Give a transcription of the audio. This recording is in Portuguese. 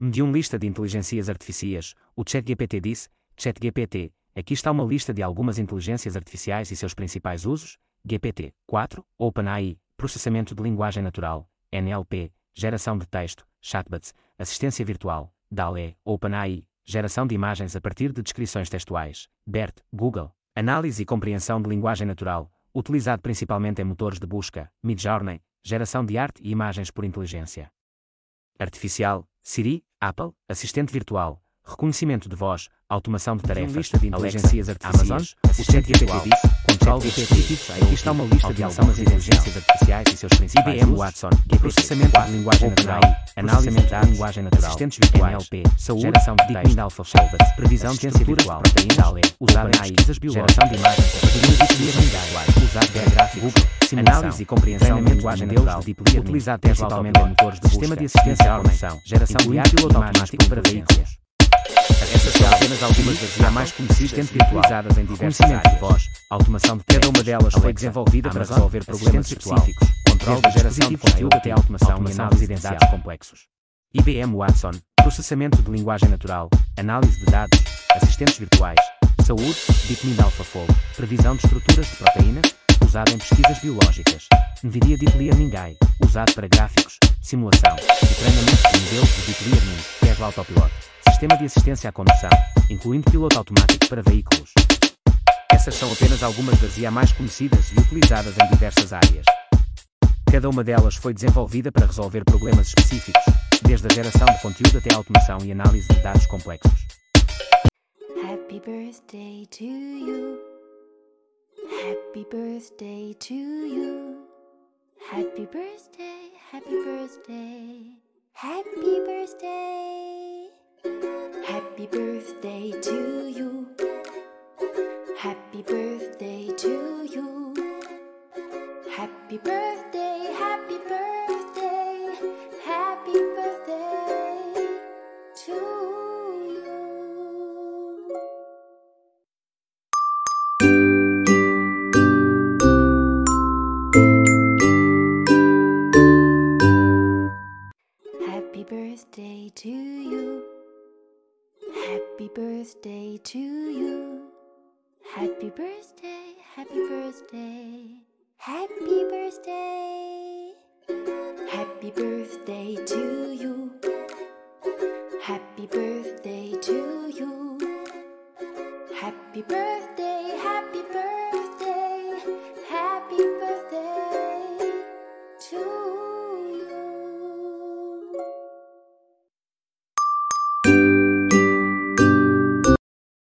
Medium lista de inteligências artificiais. O ChatGPT disse: ChatGPT, aqui está uma lista de algumas inteligências artificiais e seus principais usos. GPT-4, OpenAI, processamento de linguagem natural, NLP, geração de texto, chatbots, assistência virtual, DALL-E, OpenAI, geração de imagens a partir de descrições textuais, BERT, Google, análise e compreensão de linguagem natural, utilizado principalmente em motores de busca, Midjourney, geração de arte e imagens por inteligência artificial, Siri, Apple, assistente virtual, reconhecimento de voz, automação de tarefas, lista de inteligências artificiais, Amazon, assistente virtual, controle de dispositivos. Aqui está uma lista de algumas inteligências artificiais e seus principais IBM usos. Watson, processamento de linguagem natural, análise de linguagem natural, assistentes virtuais, NLP, saúde, geração de texto, AlphaFold, previsão de virtual, proteínas, usada em pesquisas biológicas, geração de imagens, usado gráfico, análise e compreensão de linguagem natural, utilizado principalmente em motores de sistema de assistência à conexão, geração de arte piloto automático para veículos. Essas são apenas algumas das já mais conhecidas e utilizadas em diversas áreas. De voz, automação de cada uma delas foi desenvolvida para resolver problemas específicos, controle da geração de conteúdo até automação e análise de dados complexos. IBM Watson, processamento de linguagem natural, análise de dados, assistentes virtuais, saúde, DeepMind AlphaFold, previsão de estruturas de proteínas, usado em pesquisas biológicas. NVIDIA Deep Learning AI, usado para gráficos, simulação e treinamento de modelos de Deep Learning, Tesla Autopilot. Sistema de assistência à condução, incluindo piloto automático para veículos. Essas são apenas algumas das IA mais conhecidas e utilizadas em diversas áreas. Cada uma delas foi desenvolvida para resolver problemas específicos, desde a geração de conteúdo até a automação e análise de dados complexos. Happy birthday to you. Happy birthday to you. Happy birthday, happy birthday. Happy birthday. Happy birthday to you. Happy birthday to you. Happy birthday, happy birthday. Happy birthday to you. Happy birthday to you. Happy birthday to you. Happy birthday, happy birthday. Happy birthday. Happy birthday to you.